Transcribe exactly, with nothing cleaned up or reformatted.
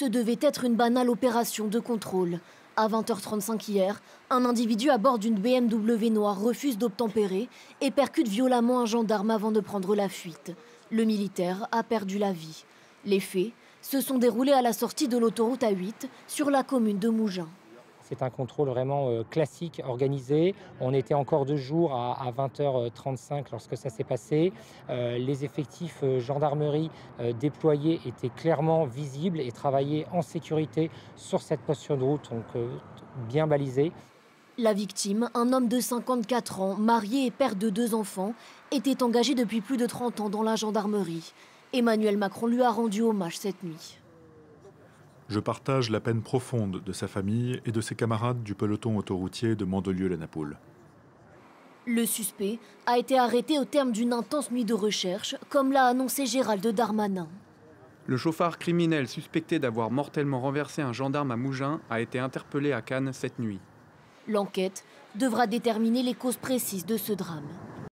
Ce devait être une banale opération de contrôle. À vingt heures trente-cinq hier, un individu à bord d'une B M W noire refuse d'obtempérer et percute violemment un gendarme avant de prendre la fuite. Le militaire a perdu la vie. Les faits se sont déroulés à la sortie de l'autoroute A huit sur la commune de Mougins. C'est un contrôle vraiment euh, classique, organisé. On était encore de jour à, à vingt heures trente-cinq lorsque ça s'est passé. Euh, les effectifs euh, gendarmerie euh, déployés étaient clairement visibles et travaillaient en sécurité sur cette portion de route, donc euh, bien balisée. La victime, un homme de cinquante-quatre ans, marié et père de deux enfants, était engagé depuis plus de trente ans dans la gendarmerie. Emmanuel Macron lui a rendu hommage cette nuit. Je partage la peine profonde de sa famille et de ses camarades du peloton autoroutier de Mandelieu-la-Napoule. Le suspect a été arrêté au terme d'une intense nuit de recherche, comme l'a annoncé Gérald Darmanin. Le chauffard criminel suspecté d'avoir mortellement renversé un gendarme à Mougins a été interpellé à Cannes cette nuit. L'enquête devra déterminer les causes précises de ce drame.